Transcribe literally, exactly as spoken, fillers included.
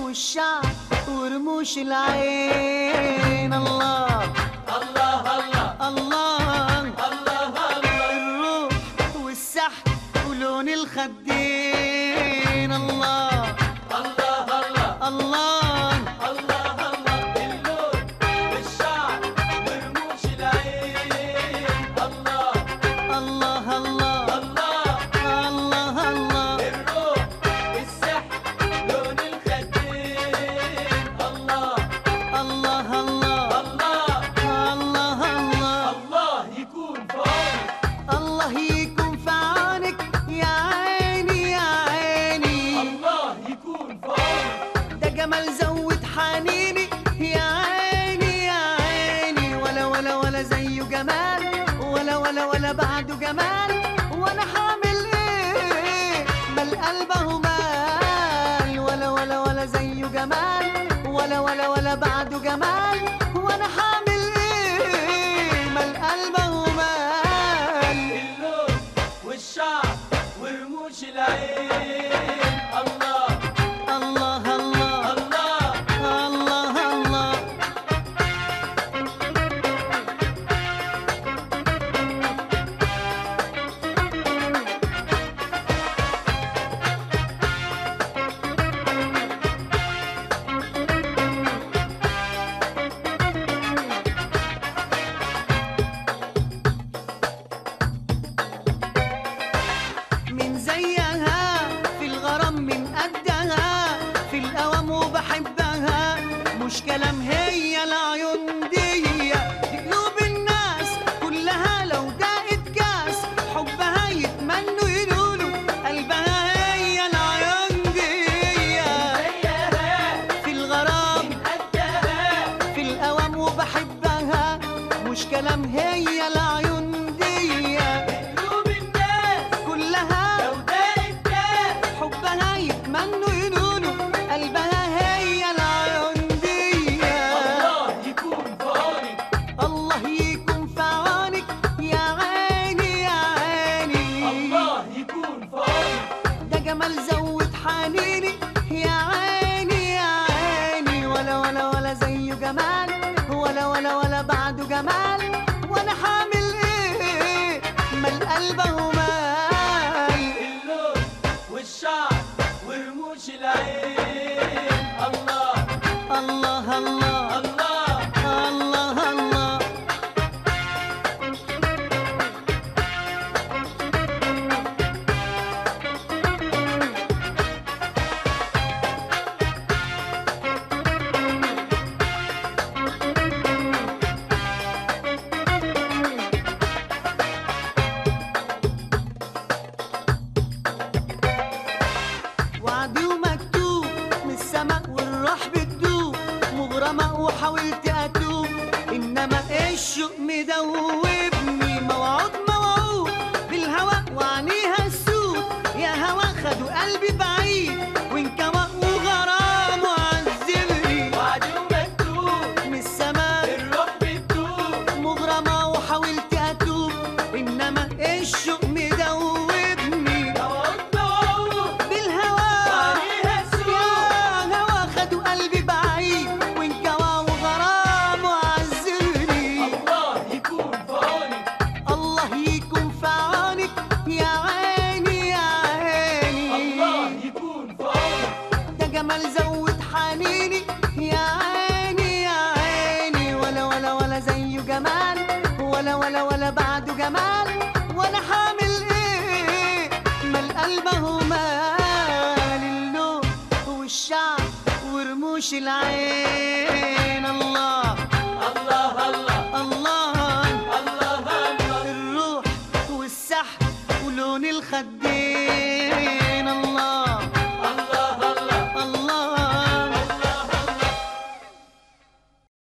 والشعر ورموش العين. الله الله الله الله الله الله الروح والسحر ولون الخدين. الله الله الله الله الله الله اللون والشعر ورموش العين. الله الله الله الله الله الله الروح والسحر لون الخدين. الله الله الله الله الله الله الله يكون في عونك. الله يكون في عونك يا عيني يا عيني. الله يكون في عونك. ده جمال زود حنيني يا عيني يا عيني. ولا ولا ولا زيه جمال ولا ولا ولا بعده جمال. وانا حامل ايه ما القلب اهو مال. ولا ولا ولا زيه جمال ولا ولا ولا بعده جمال. وانا حامل ايه ما القلب اهو مال. اللون والشعر ورموش العين. الله الله الله الله الله الله من زيها في الغرام من قدها في الأوام وبحبها. مش كلام هي العيون دي دي قلوب الناس كلها. لو دقت كاس حبها يتمنوا يقولوا قلبها. هي العيون دي في الغرام قدها في الأوام وبحبها. مش كلام هي العيون دي قلوب الناس كلها. لو دقت كاس حبها يتمنوا يقولوا قلبها. هي العيون دي الله يكون في عونك. الله يكون في عونك يا عيني يا عيني. الله يكون في عونك. ده جمال زود حنيني يا عيني يا عيني. ولا ولا ولا زيه جمال ولا ولا ولا بعده جمال. وانا حامل ايه ما القلب اهو مال. اللون والشعر ورموش العين. الله الله الله الله الله الله وعدي ومكتوب من السماء والروح بتدوب. مغرمة وحاولت أتوب إنما الشوق مدوبني. موعود موعود بالهوى وعنيها السود. يا هوى خدوا قلبي بعيد وانكوى وغرام وعذبني. وعدي ومكتوب من السماء الروح بتدوب. مغرمة وحاولت أتوب إنما الشوق مدوبني. موعود موعود بالهوى وعنيها السود. يا هوى خدوا قلبي بعيد وانكوى وغرام وعذبني. الله يكون في عونك. الله يكون في عونك يا عيني يا عيني. الله يكون في عونك. ده جمال زود حنيني يا عيني يا عيني. ولا ولا ولا زيه جمال ولا ولا ولا بعده جمال. وانا حامل ايه ما القلب اهو مال. اللون والشعر ورموش العين. الله الله الله الله الله الله الروح والسحر ولون الخدين.